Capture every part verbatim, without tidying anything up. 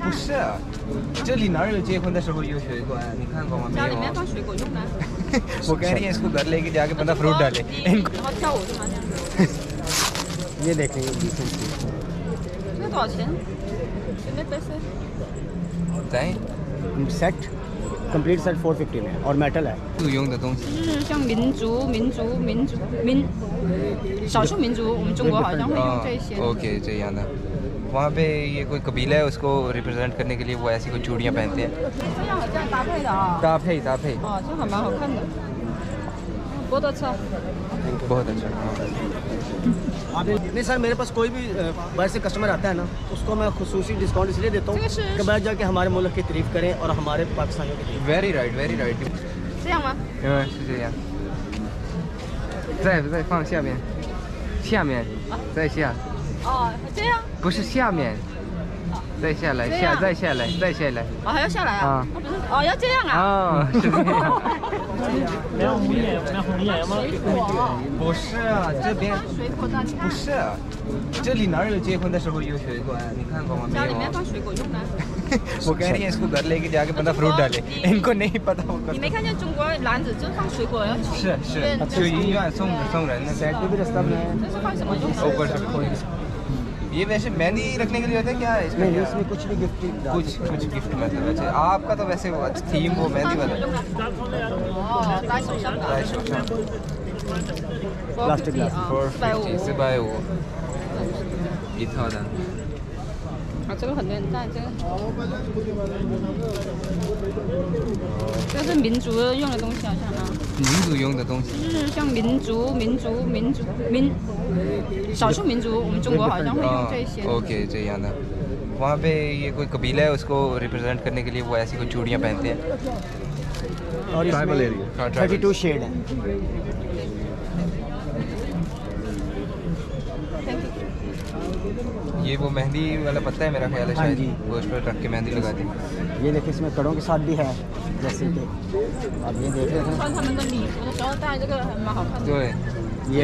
不是，这里哪有结婚的时候有水果啊？你看过吗？ 家里面放水果用的。 我कह रही है इसको घर लेके जाके बंदा फ्रूट डाले इनको। 然后跳舞是吗？这样子。 ये देखें 这个多少钱？有没有पैसे？ 在 set complete set four fifty में और मेटल है 雇佣的东西。 就是像民族、民族、民族、民少数民族，我们中国好像会用这些。 ओके 这样的。वहाँ पे ये कोई कबीला है उसको रिप्रेजेंट करने के लिए वो ऐसी कोई चूड़ियाँ पहनते हैं। 这样这样搭配的啊。 搭配搭配。 哦，这还蛮好看的。बहुत अच्छा। बहुत अच्छा। आप नहीं सर मेरे पास कोई भी बाहर से कस्टमर आता है ना उसको मैं खुसूसी डिस्काउंट इसलिए देता हूँ कि बाहर जाके हमारे मुल्क की तारीफ करें और हमारे पाकिस्तानियों की तारीफ। Very right, very right。 这样吗？ 嗯，是这样。再再放下面，下面，再下。 哦，这样。 不是下面。再下来，下再下来，再下来。 哦，还要下来啊？ 啊。 不是，哦，要这样啊？ 啊，是这样。 没有红眼，没有红眼吗？ 不是，这边水果的，你看。 不是，这里哪有结婚的时候有水果啊？你看过吗？ 家里面放水果用的。 我कह रही है इसको घर लेके जाके बंदा फ्रूट डाले इनको नहीं पता होगा। 你没看见中国篮子就放水果要去？ 是是，去医院送送人的。 सेट भी रास्ता में है। 这是放什么用的？ ऊपर से ये वैसे मेहंदी रखने के लिए होता है क्या? इसमें नहीं इसमें कुछ भी गिफ्ट कुछ कुछ गिफ्ट मतलब वैसे आपका तो वैसे थीम वो मेहंदी वाला। 哦，戴手上的。 戴手上。 प्लास्टिक ग्लास। 四百五。 四百五。一套的。 啊，这个很多人戴，这个，这是民族用的东西，好像啊。 民族用的东西。 就是像民族、民族、民族、民少数民族，我们中国好像会用这些。 ओके 这样的。वहाँ पे ये कोई कबीला है उसको रिप्रेजेंट करने के लिए वो ऐसी कोई चूड़ियाँ पहनते हैं। और इसमें थर्टी टू शेड है। ये वो मेहंदी वाला पत्ता है मेरा ख्याल है शायद वो उस पर रख के मेहंदी लगा दी। ये देखिए इसमें कड़ों के साथ भी है जैसे कि आप ये देख रहे हैं। 穿他们的礼服的时候戴这个还蛮好看的。 对， ये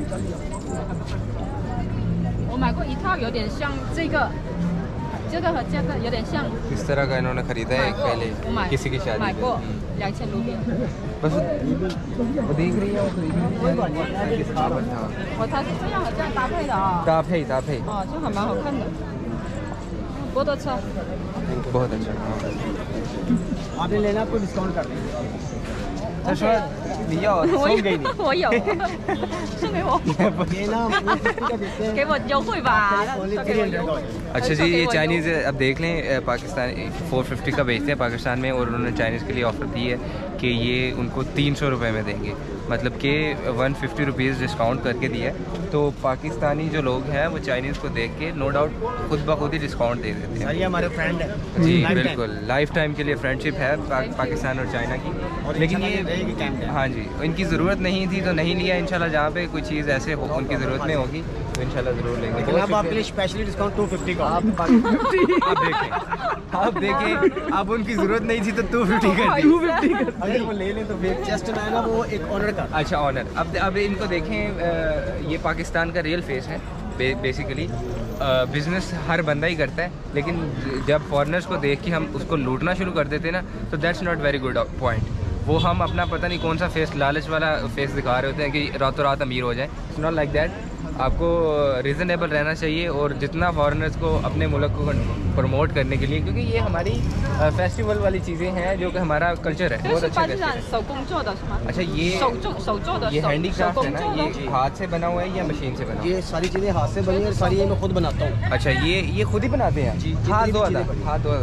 我买过一套，有点像这个，这个和这个有点像。 इस तरह का इन्होंने खरीदा है पहले 我买 किसी की शादी 买 में। 过两千卢比。 बस वो देख रही है वो खरीद रही है किस काबल था। 我它是这样和这样搭配的啊。 搭配搭配。 哦，这还蛮好看的。बहुत अच्छा। बहुत अच्छा। आपने लेना आपको डिस्काउंट कर देंगे। 他说你要送给你。 我有，送给我。 ये ना 给我优惠吧。 अच्छा जी ये चाइनीज़ अब देख लें पाकिस्तान फोर फिफ्टी का बेचते हैं पाकिस्तान में और उन्होंने चाइनीज़ के लिए ऑफ़र दी है कि ये उनको तीन सौ रुपये में देंगे मतलब कि वन फिफ्टी रुपीज़ डिस्काउंट करके दिया है। तो पाकिस्तानी जो लोग हैं वो चाइनीज़ को देख के नो डाउट खुद ब खुद ही डिस्काउंट दे देते हैं। ये हमारे फ्रेंड है जी बिल्कुल लाइफ टाइम के लिए फ्रेंडशिप है पा, पाकिस्तान और चाइना की। लेकिन ये हाँ जी इनकी ज़रूरत नहीं थी तो नहीं लिया। इंशाल्लाह जहाँ पे कोई चीज़ ऐसे हो उनकी ज़रूरत में होगी तो इंशाल्लाह ज़रूर लेंगे। अब आपके लिए स्पेशली डिस्काउंट टू फिफ्टी का। आप आप देखें आप देखें अब उनकी ज़रूरत नहीं थी तो टू फिफ्टी कर टू फिफ्टी अगर वो ले लें तो फिर जस्ट मैं ना वो एक ऑनर का। अच्छा ऑनर अब अब इनको देखें ये पाकिस्तान का रियल फेस है बे, बेसिकली बिज़नेस हर बंदा ही करता है लेकिन जब फॉरेनर्स को देख के हम उसको लूटना शुरू कर देते हैं ना तो that's not very good point. वो हम अपना पता नहीं कौन सा फेस लालच वाला फेस दिखा रहे होते हैं कि रातों रात अमीर हो जाए। It's not like that. आपको रीज़नेबल रहना चाहिए और जितना फॉरेनर्स को अपने मुल्क को प्रमोट करने के लिए क्योंकि ये हमारी फेस्टिवल वाली चीज़ें हैं जो कि हमारा कल्चर है बहुत अच्छा है। अच्छा ये ये हैंडीक्राफ्ट है ना ये हाथ से बना हुआ है या मशीन से बना हुआ है? ये सारी चीज़ें हाथ से बनी है और सारी ये मैं खुद बनाता हूँ। अच्छा ये ये खुद ही बनाते हैं जी हाथ दो हाथ दो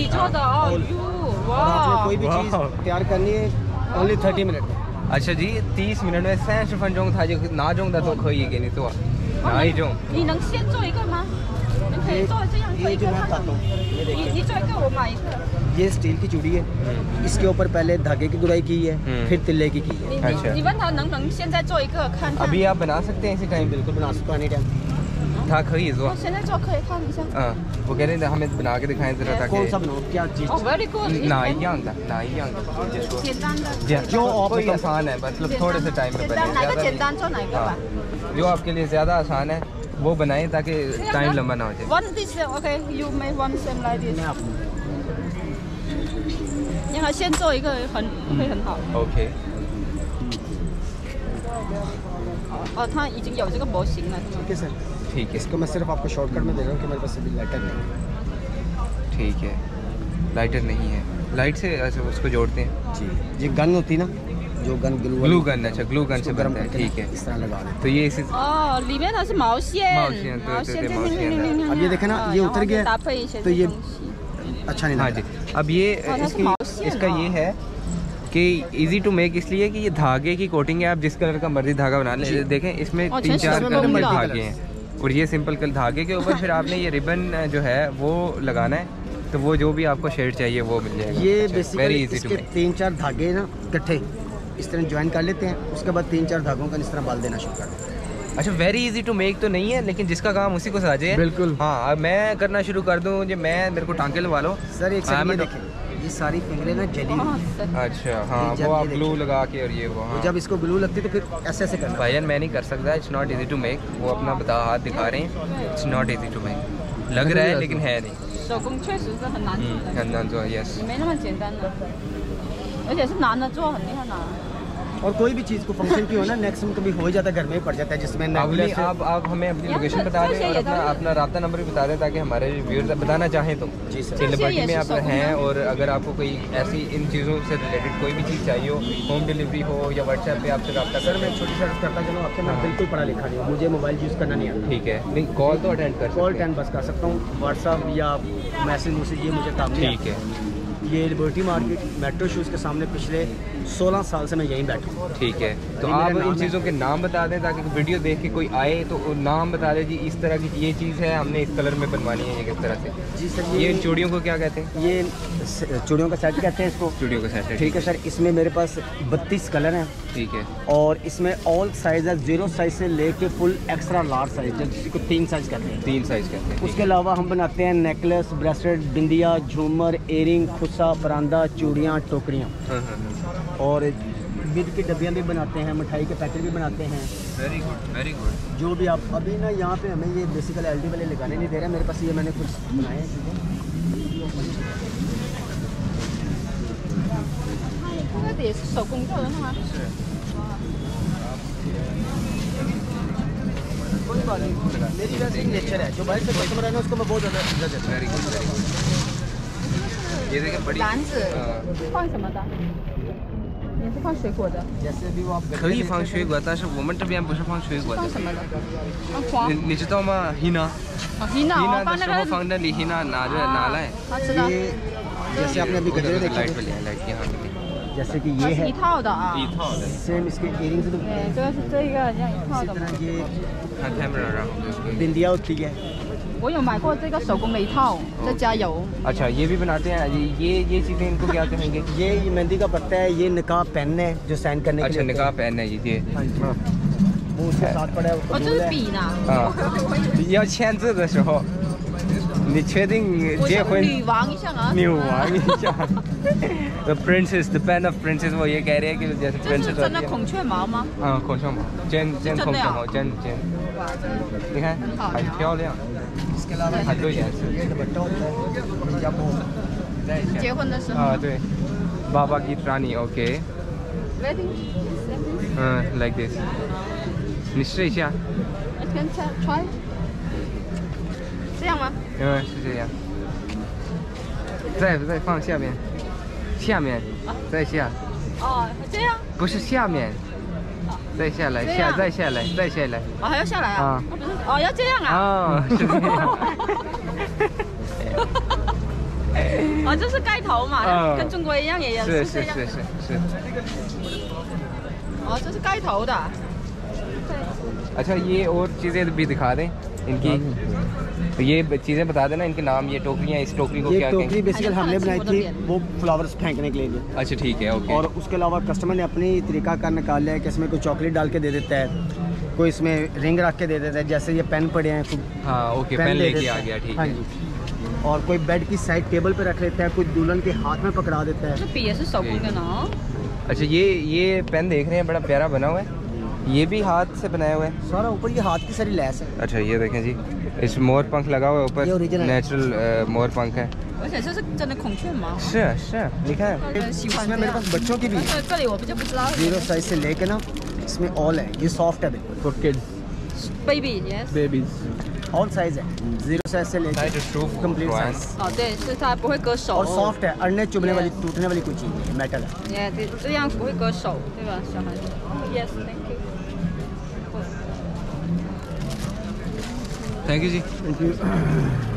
कोई भी चीज़ तैयार करनी है ओनली थर्टी मिनट। अच्छा जी तीस मिनट में三十分钟他就拿中的都可以给你做哪一种？ 你能先做一个吗？你可以做这样做一个看。你你做一个我买一个。 ये स्टील की चूड़ी है इसके ऊपर पहले धागे की गुराई की है फिर तिल्ले की की है। अच्छा 你问他能不能现在做一个看看？ अभी आप बना सकते हैं इसी टाइम बिल्कुल बना सकता हूँ एनी टाइम। 他可以做。 现在做可以看一下。 हाँ वो कह रहे थे हमें बना के दिखाएं जरा ताकि कौन सा बनाओ क्या चीज़? Oh very good。 ना一样的ना一样的जिसको 简单的。 जो कोई आसान है मतलब थोड़े से टाइम में बने। 哪个简单做哪个吧？ जो आपके लिए ज़्यादा आसान है वो बनाएं ताकि टाइम लंबा ना हो जाए। One this okay, you make one same like this。因为先做一个很会很好。 OK。 哦，它已经有这个模型了，是吗？ ठीक है सर, ठीक है इसको मैं सिर्फ आपको शॉर्टकट में दे रहा हूँ कि मेरे पास अभी लाइटर नहीं। ठीक है, लाइटर नहीं है, लाइट से अच्छा उसको जोड़ते हैं। जी, ये गन होती ना, जो गन ग्लू ग्लू गन, अच्छा ग्लू गन से बनता है। ठीक है, इस तरह लगा दें तो ये इसी 哦，里面它是毛线， 毛线对对对毛线的 अब ये देखें ना, ये उतर गया 搭配一些 तो ये 东西。 अच्छा नहीं हाँ लगता। जी। अब ये हाँ, तो इसकी माउसियन इसका हाँ। ये है कि इजी टू मेक इसलिए कि ये धागे की कोटिंग है, आप जिस कलर का मर्जी धागा बना लें। देखें इसमें अच्छा, तीन चार इसमें कलर के मल्टी धागे हैं और ये सिंपल कलर धागे के ऊपर फिर आपने ये रिबन जो है वो लगाना है, तो वो जो भी आपको शेड चाहिए वो मिल जाएगा। ये वेरी बेसिकली इजी टू इसके मेक। तीन चार धागे ना इकट्ठे इस तरह ज्वाइन कर लेते हैं, उसके बाद तीन चार धागों का इस तरह बाल देना शुरू कर देते हैं। अच्छा, वेरी इजी टू मेक तो नहीं है, लेकिन जिसका काम उसी को साजे है। बिल्कुल। हाँ, अब मैं करना शुरू कर दूँ जो मैं मेरे को टांके लगा लो सर एक हाँ, सेकंड मैं ये तो- देखें, ये सारी फिंगरें ना जली हुई हैं। अच्छा हाँ, ये जब वो ये आप ग्लू देखिए। लगा के और ये वो हाँ। तो जब इसको ग्लू लगती है तो फिर ऐसे ऐसे करना। भाईजान मैं नहीं कर सकता, it's not easy to make. वो अपना बता हाथ दिखा रहे हैं, it's not easy to make. लग रहा है लेकिन है नहीं। 手工确实是很难做 हम्म, 的， 很难做，यस। 没那么简单的，而且是难的做，很厉害难。 और कोई भी चीज़ को फंक्शन की हो ना, मैक्सिमम कभी हो ही जाता है, घर में ही पड़ जाता है, जिसमें अपनी necklace है। आप आप हमें अपनी यार, लोकेशन बता दें और अपना अपना राब्ता नंबर भी बता दें ताकि हमारे व्यूअर्स बताना चाहें तो जी सर। कि लिबर्टी में आप सब हैं और अगर आपको कोई ऐसी इन चीज़ों से रिलेटेड कोई भी चीज़ चाहिए हो, होम डिलीवरी हो या व्हाट्सएप पे आपसे रब्ता सर कर। मैं छोटी सी अर्ज करता चलूँ आपसे, मैं बिल्कुल पढ़ा लिखा नहीं हूँ, मुझे मोबाइल यूज़ करना नहीं आता। ठीक है, नहीं कॉल तो अटेंड कर कॉल सकते हैं। टेन बस कर सकता हूँ, व्हाट्सअप या मैसेज मैसेज ये मुझे काम नहीं ठीक है, आता। ये लिबर्टी मार्केट मेट्रो शूज़ के सामने पिछले सोलह साल से मैं यहीं बैठा हूँ। ठीक है। तो ये मेरा आप नाम इन है। चीज़ों के नाम बता दें ताकि वीडियो देख के कोई आए तो वो नाम बता दे जी इस तरह की ये चीज़ है, हमने इस कलर में बनवानी है, ये किस तरह से। जी सर, ये ये चूड़ियों को क्या कहते हैं? ये स- चूड़ियों का सेट कहते हैं इसको। चूड़ियों का सेट है। ठीक है सर, इसमें मेरे पास बत्तीस कलर हैं ठीक है, और इसमें ऑल साइज है, जीरो साइज से लेके फुल एक्स्ट्रा लार्ज साइज, जिसको तीन साइज कहते हैं। तीन साइज कहते हैं। उसके अलावा हम बनाते हैं नेकलेस, ब्रेसलेट, बिंदिया, झूमर, एयरिंग, खुस्सा, परांदा, चूड़ियाँ, टोकरियाँ हाँ हाँ हाँ। और बिद की डब्बियाँ भी बनाते हैं, मिठाई के पैकेट भी बनाते हैं। Very good, very good. जो भी आप अभी ना यहाँ पे हमें ये बेसिकली एल डी वाले लगाने नहीं दे रहे हैं, मेरे पास ये मैंने कुछ बनाए हैं चीज़ें। 那个也是手工做的是吗？ कोई बात नहीं, मेरी वैसे ही नेचर है, जो बाहर से कस्टमर है ना उसको मैं बहुत ज़्यादा इज्जत देता हूँ। Very good, very good. ये देखिए बड़ी 篮子 हाँ। 放什么的？也是放水果的， जैसे अभी वो आप 可以放水果，但是我们这边不是放水果的放。什么的？放黄。 你你知道吗？Hina 哦，Hina 哦， Hina 放的那时候个。 放那里 Hina 拿着拿来。 他知道。 ये जैसे आपने अभी गजरे देखे लाइट थे, पे ले लाइट यहाँ पे। जैसे कि 它 ये 是 है 一套的啊。 一套的。 सेम इसके इयरिंग्स तो 对，这个是这一个这样一套 इसी 的嘛。 तरह ये 看 camera 然后就是 बिंदिया होती है। 我有买过这个手工的一套，再加油。 अच्छा ये भी बनाते हैं ये ये चीज़ें इनको क्या कहेंगे? ये ये मेहंदी का पत्ता है, ये निकाह पेन है जो साइन करने के अच्छा लिए। निकाह पेन है ये। हाँ जी, वो उसके साथ पड़ा है, वो 哦，这 कबूल 是 है। 笔呢。 啊，要签字的时候，你确定我结想婚女王一下啊。 女王一下？The princess, the pen of princess वो ये कह रहे हैं कि जैसे 这是 princess 真的 होती है। 孔雀毛吗？ हाँ孔雀毛，真真孔雀毛，真真， 哇，真的。 你看很漂亮， इसके अलावा 很多颜色。 ये दुपट्टा होता है जब वो 结婚的时候。 हाँ 对，बाबा की रानी OK， Wedding。 嗯 like this，你试一下， 跟 try。这样吗？ 嗯是这样，再再放下面，下面再下， 哦，这样。 不是下面，再下来，下这样再下来，再下来。 哦，还要下来啊？ 啊哦，不是，哦，要这样啊？ 啊，是这样。 哦，这是盖头嘛， 嗯跟中国一样，也也是这样。 是是是是。 哦，这是盖头的。 अच्छा ये और चीज़ें भी दिखा दें इनकी, तो ये चीज़ें बता देना इनके नाम, ये टोकरियाँ, इस टोकरी को ये क्या टोकरी कहेंगे? बेसिकली हमने बनाई थी वो फ्लावर्स फेंकने के लिए। अच्छा ठीक है ओके। और उसके अलावा कस्टमर ने अपनी तरीका कार निकाल लिया है कि इसमें कोई चॉकलेट डाल के दे देता है, कोई इसमें रिंग रख के दे देता है, जैसे ये पेन पड़े हैं, कोई हाँ ओके पेन पेन दे लेके देता आ है। गया ठीक हाँ है। जी। और कोई बेड की साइड टेबल पे रख लेता है, कोई दुल्हन के हाथ में पकड़ा देता है। 这笔也是手工的呢。 अच्छा ये ये पेन देख रहे हैं बड़ा प्यारा बना हुआ है, ये भी हाथ से बनाए हुए हैं सारा ऊपर ये हाथ की सारी लैस है। अच्छा ये देखें जी, इस मोर पंख लगा हुआ है ये ऊपर, original है। नेचुरल मोर पंख है। 而且这是真的孔雀毛， अच्छा अच्छा, लिखा है 个人喜欢 इसमें 这 मेरे 样。 पास बच्चों की भी 但 है। 是这里我就不知道。 जीरो साइज से लेके ना इसमें ऑल है, ये सॉफ्ट है बिल्कुल। For kids, baby yes。 babies. All size है, जीरो साइज से लेके Try to prove complete Quran. Size. 哦，对，是它不会割手。 और सॉफ्ट है, अड़ने चुभने Yeah. वाली टूटने वाली कोई चीज़ नहीं है, मेटल है। ये 这这样不会割手，对吧，小孩子 ？Yes thank you。 thank you ji. Thank you.